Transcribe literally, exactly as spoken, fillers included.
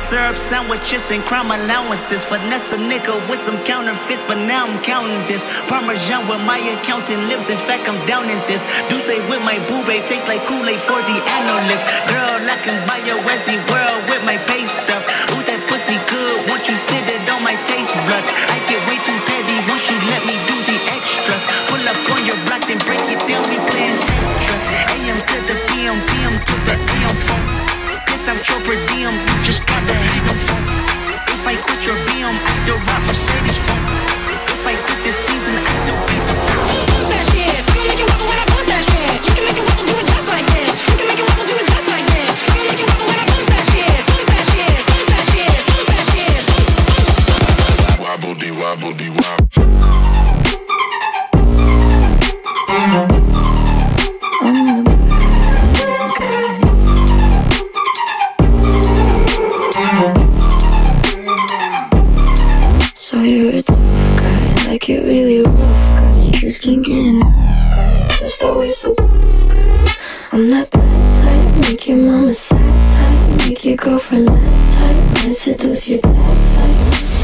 syrup sandwiches and crime allowances. Finesse a nigga with some counterfeits, but now I'm counting this. Parmesan where my accountant lives, in fact I'm down in this. Do say with my boo babe, tastes like Kool-Aid for the analyst. Girl, I can buy your Westie world with my pay stuff. Ooh, that pussy good, won't you sit it on my taste buds? I get way too petty once you let me do the extras. Pull up on your block, then break it down, we playing Tetris. A M to the P M, P M to the A M phone. Piss out your per diem, you just gotta hang them phone. If I quit your B M, I still rock Mercedes phone. If I quit this season, I still be that shit. I'ma make you wobble when I pump that shit. You can make you wobble, do it just like this. You can make you wobble, do it just like this. I'ma make you wobble when I pump that shit. Pump that shit, pump that shit, pump that shit. Wobble dee wobble dee wobble. So you're a tough guy, like you're really rough guy. Just can't get enough guy, just always so tough guy. I'm that bad type, make your mama sad type, make your girlfriend mad type, might seduce your dad type.